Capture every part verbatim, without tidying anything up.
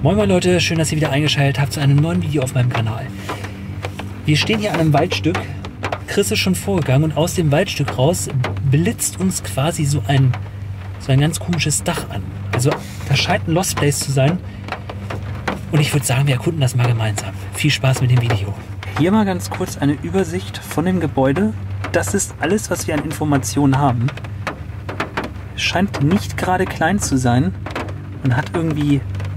Moin moin Leute, schön, dass ihr wieder eingeschaltet habt zu einem neuen Video auf meinem Kanal. Wir stehen hier an einem Waldstück. Chris ist schon vorgegangen und aus dem Waldstück raus blitzt uns quasi so ein, so ein ganz komisches Dach an. Also da scheint ein Lost Place zu sein. Und ich würde sagen, wir erkunden das mal gemeinsam. Viel Spaß mit dem Video. Hier mal ganz kurz eine Übersicht von dem Gebäude. Das ist alles, was wir an Informationen haben. Es scheint nicht gerade klein zu sein und hat irgendwie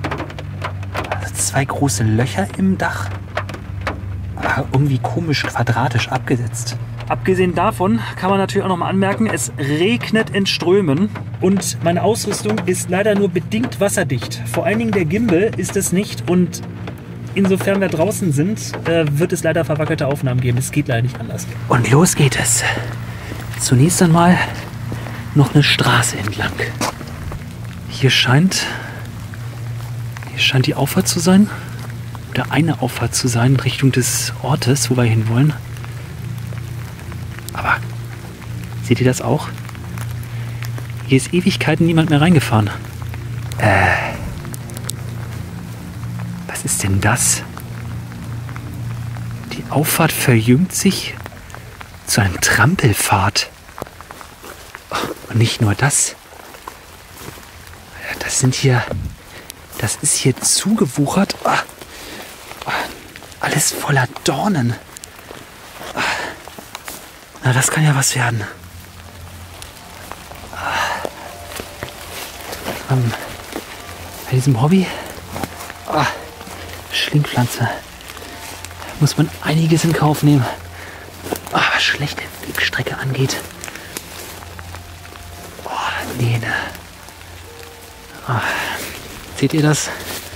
zwei große Löcher im Dach. Aber irgendwie komisch quadratisch abgesetzt. Abgesehen davon kann man natürlich auch noch mal anmerken, es regnet in Strömen und meine Ausrüstung ist leider nur bedingt wasserdicht. Vor allen Dingen der Gimbal ist es nicht und insofern wir draußen sind, äh, wird es leider verwackelte Aufnahmen geben. Es geht leider nicht anders. Und los geht es. Zunächst einmal noch eine Straße entlang. Hier scheint, hier scheint die Auffahrt zu sein. Oder eine Auffahrt zu sein in Richtung des Ortes, wo wir hinwollen. Aber seht ihr das auch? Hier ist Ewigkeiten niemand mehr reingefahren. Äh. Was ist denn das? Die Auffahrt verjüngt sich zu einem Trampelpfad. Und nicht nur das. Das sind hier. Das ist hier zugewuchert. Alles voller Dornen. Na, das kann ja was werden. Ähm, bei diesem Hobby, ah, Schlingpflanze, muss man einiges in Kauf nehmen. Ah, was schlechte Wegstrecke angeht. Oh, nee, ne. Ah, seht ihr das?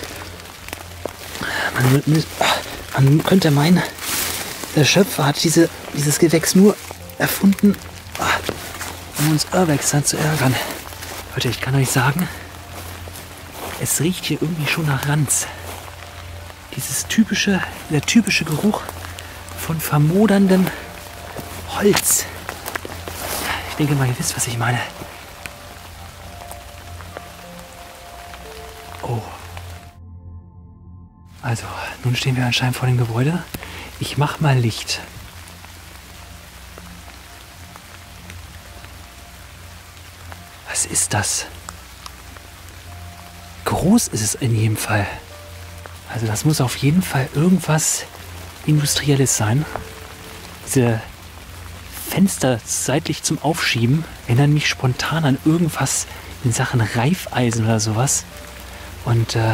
Man, man könnte meinen, der Schöpfer hat diese, dieses Gewächs nur erfunden, um uns Urwechsern zu ärgern. Leute, ich kann euch sagen, es riecht hier irgendwie schon nach Ranz. Dieses typische, der typische Geruch von vermoderndem Holz. Ich denke mal, ihr wisst, was ich meine. Oh. Also, nun stehen wir anscheinend vor dem Gebäude. Ich mach mal Licht. Was ist das? Groß ist es in jedem Fall. Also das muss auf jeden Fall irgendwas Industrielles sein. Diese Fenster seitlich zum Aufschieben erinnern mich spontan an irgendwas in Sachen Reifeisen oder sowas. Und äh,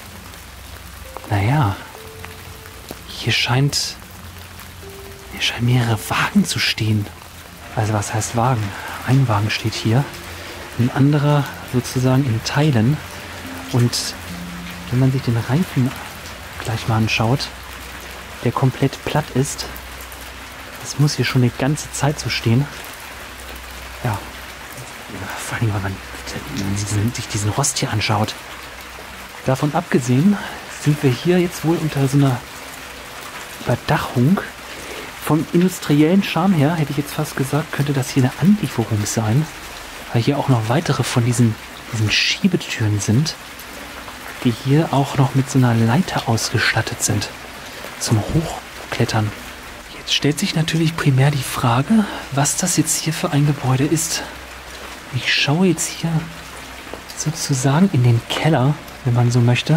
naja, hier scheint, hier scheinen mehrere Wagen zu stehen. Also was heißt Wagen? Ein Wagen steht hier, ein anderer sozusagen in Teilen. Und wenn man sich den Reifen gleich mal anschaut, der komplett platt ist, das muss hier schon eine ganze Zeit so stehen. Ja, vor allem, wenn man diesen, sich diesen Rost hier anschaut. Davon abgesehen sind wir hier jetzt wohl unter so einer Überdachung. Vom industriellen Charme her, hätte ich jetzt fast gesagt, könnte das hier eine Anlieferung sein, weil hier auch noch weitere von diesen, diesen Schiebetüren sind, die hier auch noch mit so einer Leiter ausgestattet sind zum Hochklettern. Jetzt stellt sich natürlich primär die Frage, was das jetzt hier für ein Gebäude ist. Ich schaue jetzt hier sozusagen in den Keller, wenn man so möchte.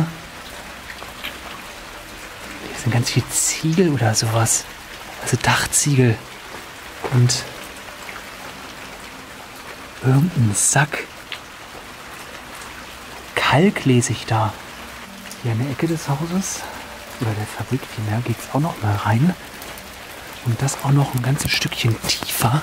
Hier sind ganz viel Ziegel oder sowas. Also Dachziegel. Und irgendein Sack. Kalk lese ich da. Hier in der Ecke des Hauses, oder der Fabrik vielmehr, geht es auch noch mal rein. Und das auch noch ein ganzes Stückchen tiefer.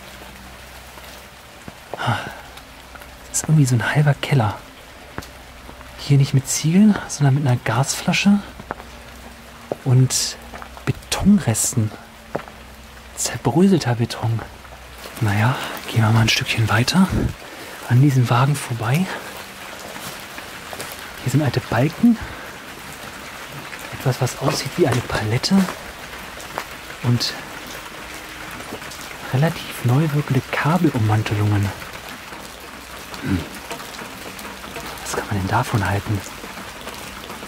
Das ist irgendwie so ein halber Keller. Hier nicht mit Ziegeln, sondern mit einer Gasflasche und Betonresten. Zerbröselter Beton. Naja, gehen wir mal ein Stückchen weiter an diesem Wagen vorbei. Hier sind alte Balken. Etwas, was aussieht wie eine Palette. Und relativ neu wirkende Kabelummantelungen. Hm. Was kann man denn davon halten?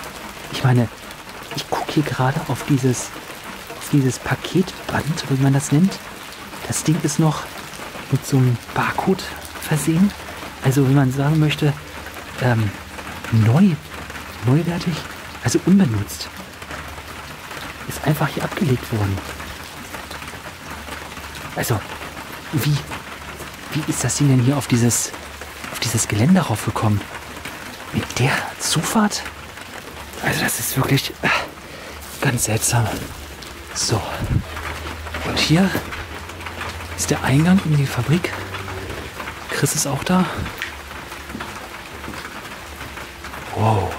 Ich meine, ich gucke hier gerade auf dieses, auf dieses Paketband, wie man das nennt. Das Ding ist noch mit so einem Barcode versehen. Also wenn man sagen möchte, ähm, neu, neuwertig, also unbenutzt. Ist einfach hier abgelegt worden. Also, wie, wie ist das Ding denn hier auf dieses, auf dieses Gelände raufgekommen? Mit der Zufahrt? Also das ist wirklich äh, ganz seltsam. So. Und hier ist der Eingang in die Fabrik. Chris ist auch da. Wow.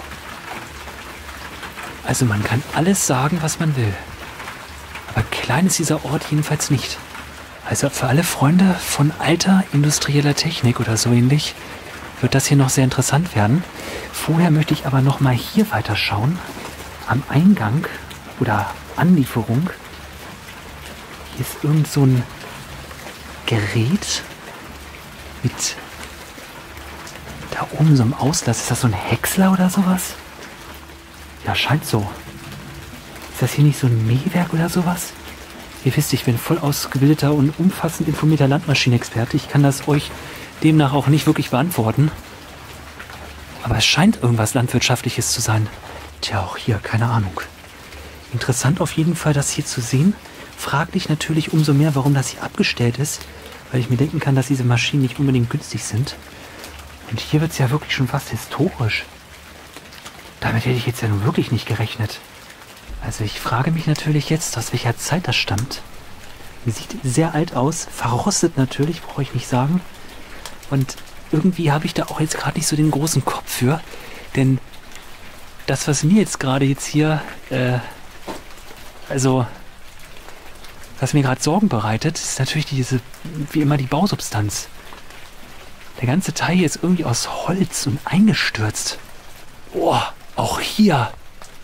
Also man kann alles sagen, was man will. Aber klein ist dieser Ort jedenfalls nicht. Also für alle Freunde von alter industrieller Technik oder so ähnlich wird das hier noch sehr interessant werden. Vorher möchte ich aber noch mal hier weiter schauen. Am Eingang oder Anlieferung. Hier ist irgend so ein Gerät mit da oben so einem Auslass. Ist das so ein Häcksler oder sowas? Ja, scheint so. Ist das hier nicht so ein Mähwerk oder sowas? Ihr wisst, ich bin voll ausgebildeter und umfassend informierter Landmaschinenexperte. Ich kann das euch demnach auch nicht wirklich beantworten. Aber es scheint irgendwas Landwirtschaftliches zu sein. Tja, auch hier, keine Ahnung. Interessant auf jeden Fall, das hier zu sehen. Fraglich natürlich umso mehr, warum das hier abgestellt ist. Weil ich mir denken kann, dass diese Maschinen nicht unbedingt günstig sind. Und hier wird es ja wirklich schon fast historisch. Damit hätte ich jetzt ja nun wirklich nicht gerechnet. Also ich frage mich natürlich jetzt, aus welcher Zeit das stammt. Sieht sehr alt aus, verrostet natürlich, brauche ich nicht sagen. Und irgendwie habe ich da auch jetzt gerade nicht so den großen Kopf für. Denn das, was mir jetzt gerade jetzt hier, äh, also, was mir gerade Sorgen bereitet, ist natürlich diese, wie immer, die Bausubstanz. Der ganze Teil hier ist irgendwie aus Holz und eingestürzt. Boah, auch hier.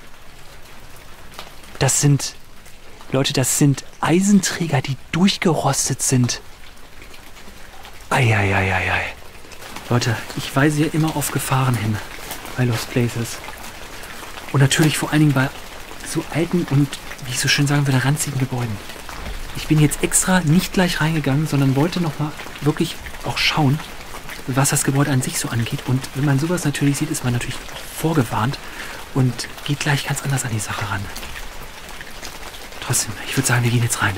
Das sind, Leute, das sind Eisenträger, die durchgerostet sind. Eieieiei. Leute, ich weise hier immer auf Gefahren hin bei Lost Places. Und natürlich vor allen Dingen bei so alten und, wie ich so schön sagen würde, ranzigen Gebäuden. Ich bin jetzt extra nicht gleich reingegangen, sondern wollte nochmal wirklich auch schauen, was das Gebäude an sich so angeht. Und wenn man sowas natürlich sieht, ist man natürlich vorgewarnt und geht gleich ganz anders an die Sache ran. Trotzdem, ich würde sagen, wir gehen jetzt rein.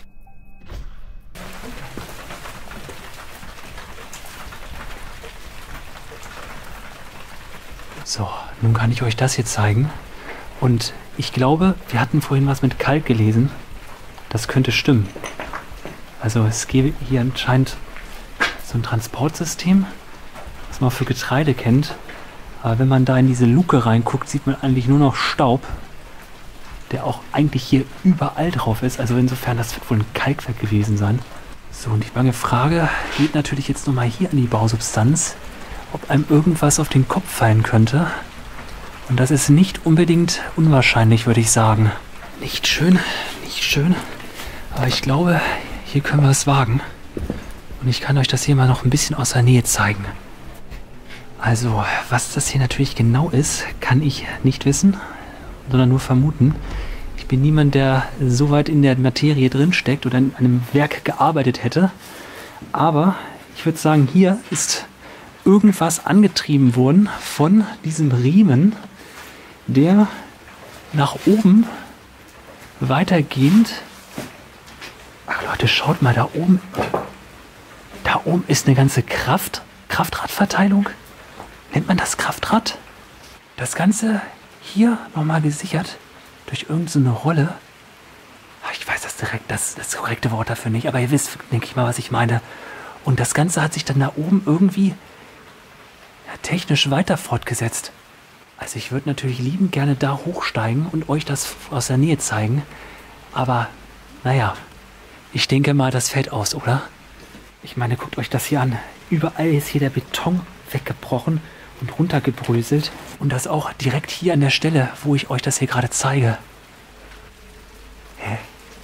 So, nun kann ich euch das hier zeigen. Und ich glaube, wir hatten vorhin was mit Kalk gelesen. Das könnte stimmen. Also es gäbe hier anscheinend so ein Transportsystem, was man für Getreide kennt. Aber wenn man da in diese Luke reinguckt, sieht man eigentlich nur noch Staub, der auch eigentlich hier überall drauf ist. Also insofern, das wird wohl ein Kalkwerk gewesen sein. So, und die bange Frage geht natürlich jetzt nochmal hier an die Bausubstanz, ob einem irgendwas auf den Kopf fallen könnte. Und das ist nicht unbedingt unwahrscheinlich, würde ich sagen. Nicht schön, nicht schön. Aber ich glaube, hier können wir es wagen. Und ich kann euch das hier mal noch ein bisschen aus der Nähe zeigen. Also, was das hier natürlich genau ist, kann ich nicht wissen, sondern nur vermuten. Ich bin niemand, der so weit in der Materie drinsteckt oder in einem Werk gearbeitet hätte. Aber ich würde sagen, hier ist irgendwas angetrieben worden von diesem Riemen, der nach oben weitergehend... Ach Leute, schaut mal, da oben... Da oben ist eine ganze Kraft, Kraftradverteilung. Nennt man das Kraftrad? Das Ganze hier nochmal gesichert durch irgendeine Rolle. Ich weiß das direkt, das, das korrekte Wort dafür nicht, aber ihr wisst, denke ich mal, was ich meine. Und das Ganze hat sich dann da oben irgendwie ja, technisch weiter fortgesetzt. Also ich würde natürlich liebend gerne da hochsteigen und euch das aus der Nähe zeigen. Aber, naja, ich denke mal, das fällt aus, oder? Ich meine, guckt euch das hier an. Überall ist hier der Beton weggebrochen und runtergebröselt. Und das auch direkt hier an der Stelle, wo ich euch das hier gerade zeige. Hä?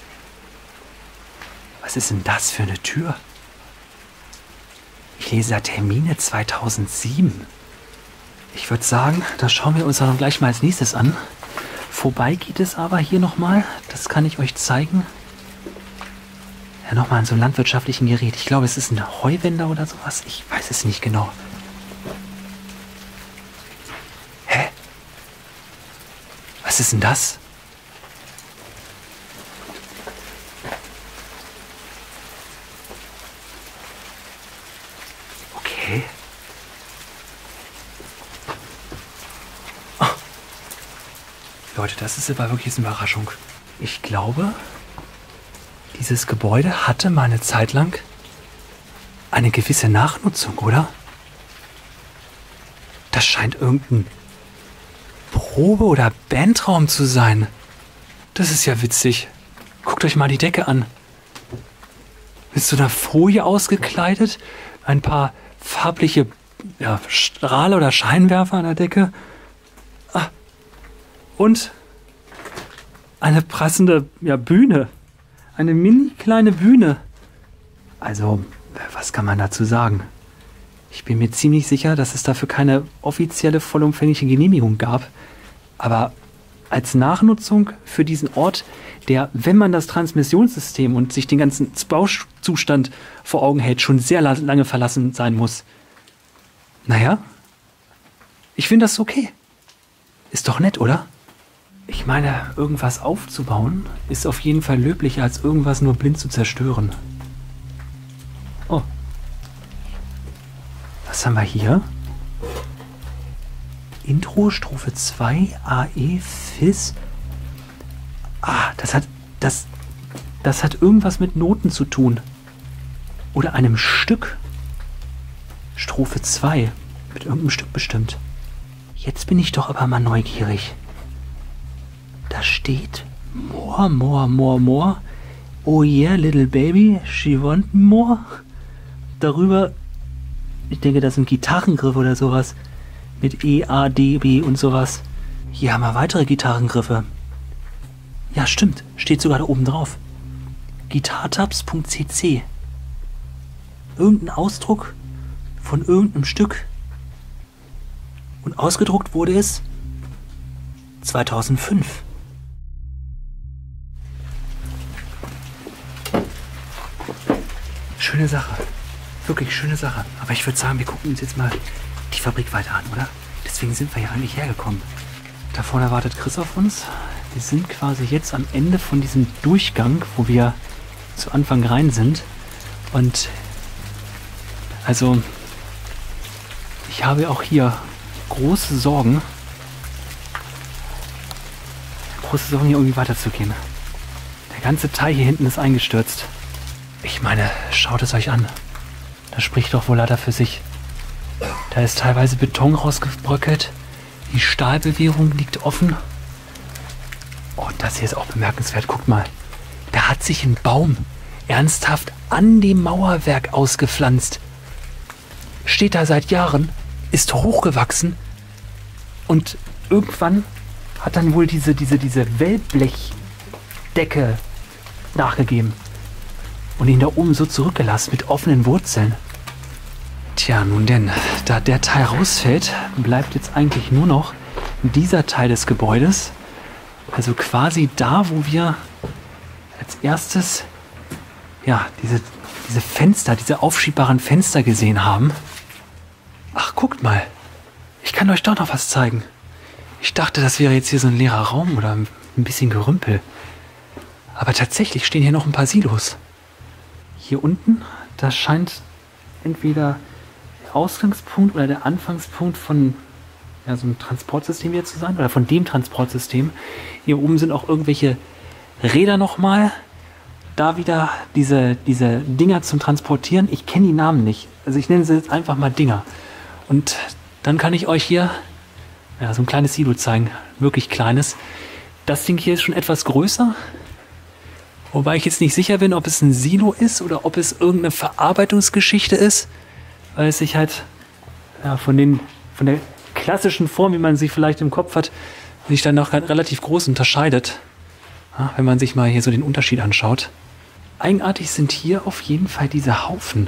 Was ist denn das für eine Tür? Ich lese da Termine zweitausendsieben. Ich würde sagen, das schauen wir uns dann gleich mal als nächstes an. Vorbei geht es aber hier nochmal. Das kann ich euch zeigen. Ja, nochmal an so einem landwirtschaftlichen Gerät. Ich glaube, es ist ein Heuwender oder sowas. Ich weiß es nicht genau. Hä? Was ist denn das? Okay. Oh. Leute, das ist aber wirklich eine Überraschung. Ich glaube, dieses Gebäude hatte mal eine Zeit lang eine gewisse Nachnutzung, oder? Das scheint irgendein Probe- oder Bandraum zu sein. Das ist ja witzig. Guckt euch mal die Decke an. Mit so einer Folie ausgekleidet. Ein paar farbliche ja, Strahle oder Scheinwerfer an der Decke. Ah. Und eine passende ja, Bühne. Eine mini kleine Bühne. Also, was kann man dazu sagen? Ich bin mir ziemlich sicher, dass es dafür keine offizielle, vollumfängliche Genehmigung gab. Aber als Nachnutzung für diesen Ort, der, wenn man das Transmissionssystem und sich den ganzen Bauzustand vor Augen hält, schon sehr lange verlassen sein muss. Naja, ich finde das okay. Ist doch nett, oder? Ich meine, irgendwas aufzubauen ist auf jeden Fall löblicher, als irgendwas nur blind zu zerstören. Oh. Was haben wir hier? Intro, Strophe zwei, A E, F I S. Ah, das hat, das, das hat irgendwas mit Noten zu tun. Oder einem Stück. Strophe zwei. Mit irgendeinem Stück bestimmt. Jetzt bin ich doch aber mal neugierig. Da steht More, more, more, more. Oh yeah, little baby, she want more. Darüber, ich denke, das sind Gitarrengriffe oder sowas. Mit E, A, D, B und sowas. Hier haben wir weitere Gitarrengriffe. Ja, stimmt. Steht sogar da oben drauf. Guitartabs Punkt C C. Irgendein Ausdruck von irgendeinem Stück. Und ausgedruckt wurde es zweitausendfünf. Schöne Sache. Wirklich schöne Sache. Aber ich würde sagen, wir gucken uns jetzt mal die Fabrik weiter an, oder? Deswegen sind wir ja eigentlich hergekommen. Da vorne wartet Chris auf uns. Wir sind quasi jetzt am Ende von diesem Durchgang, wo wir zu Anfang rein sind. Und also ich habe auch hier große Sorgen, große Sorgen, hier irgendwie weiterzugehen. Der ganze Teil hier hinten ist eingestürzt. Ich meine, schaut es euch an. Das spricht doch wohl leider für sich. Da ist teilweise Beton rausgebröckelt. Die Stahlbewehrung liegt offen. Oh, das hier ist auch bemerkenswert. Guckt mal. Da hat sich ein Baum ernsthaft an dem Mauerwerk ausgepflanzt. Steht da seit Jahren, ist hochgewachsen und irgendwann hat dann wohl diese, diese, diese Wellblechdecke nachgegeben und ihn da oben so zurückgelassen mit offenen Wurzeln. Tja, nun denn, da der Teil rausfällt, bleibt jetzt eigentlich nur noch dieser Teil des Gebäudes. Also quasi da, wo wir als erstes ja, diese, diese Fenster, diese aufschiebbaren Fenster gesehen haben. Ach, guckt mal. Ich kann euch doch noch was zeigen. Ich dachte, das wäre jetzt hier so ein leerer Raum oder ein bisschen Gerümpel. Aber tatsächlich stehen hier noch ein paar Silos. Hier unten, das scheint entweder der Ausgangspunkt oder der Anfangspunkt von ja, so einem Transportsystem hier zu sein. Oder von dem Transportsystem. Hier oben sind auch irgendwelche Räder nochmal. Da wieder diese, diese Dinger zum Transportieren. Ich kenne die Namen nicht. Also ich nenne sie jetzt einfach mal Dinger. Und dann kann ich euch hier ja, so ein kleines Silo zeigen. Wirklich kleines. Das Ding hier ist schon etwas größer. Wobei ich jetzt nicht sicher bin, ob es ein Silo ist oder ob es irgendeine Verarbeitungsgeschichte ist. Weil es sich halt ja, von, den, von der klassischen Form, wie man sie vielleicht im Kopf hat, sich dann noch relativ groß unterscheidet. Ja, wenn man sich mal hier so den Unterschied anschaut. Eigenartig sind hier auf jeden Fall diese Haufen,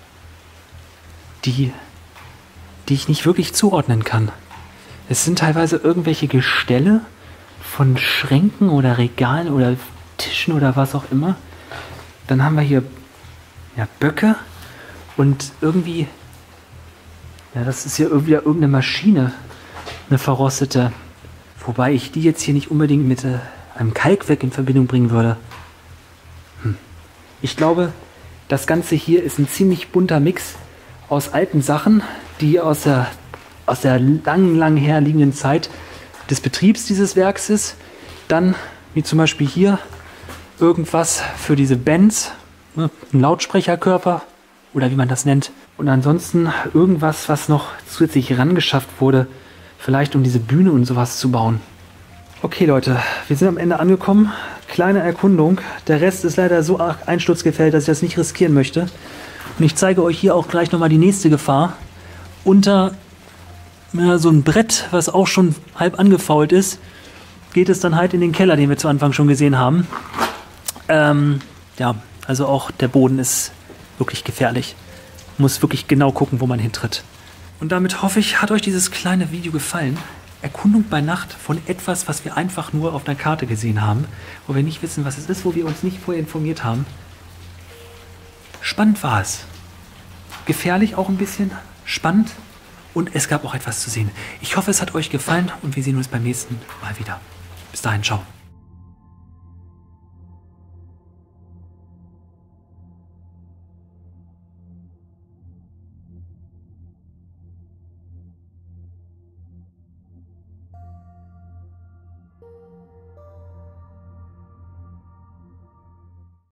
die, die ich nicht wirklich zuordnen kann. Es sind teilweise irgendwelche Gestelle von Schränken oder Regalen oder Tischen oder was auch immer. Dann haben wir hier ja, Böcke und irgendwie, ja, das ist ja irgendwie irgendeine Maschine, eine verrostete. Wobei ich die jetzt hier nicht unbedingt mit äh, einem Kalkwerk in Verbindung bringen würde. Hm. Ich glaube, das Ganze hier ist ein ziemlich bunter Mix aus alten Sachen, die aus der, aus der lang, lang herliegenden Zeit des Betriebs dieses Werks ist. Dann, wie zum Beispiel hier, irgendwas für diese Bands, ne, ein Lautsprecherkörper oder wie man das nennt. Und ansonsten irgendwas, was noch zusätzlich herangeschafft wurde, vielleicht um diese Bühne und sowas zu bauen. Okay Leute, wir sind am Ende angekommen. Kleine Erkundung. Der Rest ist leider so arg einsturzgefällt, dass ich das nicht riskieren möchte. Und ich zeige euch hier auch gleich nochmal die nächste Gefahr. Unter ja, so ein Brett, was auch schon halb angefault ist, geht es dann halt in den Keller, den wir zu Anfang schon gesehen haben. Ähm, ja, also auch der Boden ist wirklich gefährlich. Muss wirklich genau gucken, wo man hintritt. Und damit hoffe ich, hat euch dieses kleine Video gefallen. Erkundung bei Nacht von etwas, was wir einfach nur auf einer Karte gesehen haben, wo wir nicht wissen, was es ist, wo wir uns nicht vorher informiert haben. Spannend war es. Gefährlich auch ein bisschen, spannend und es gab auch etwas zu sehen. Ich hoffe, es hat euch gefallen und wir sehen uns beim nächsten Mal wieder. Bis dahin, ciao.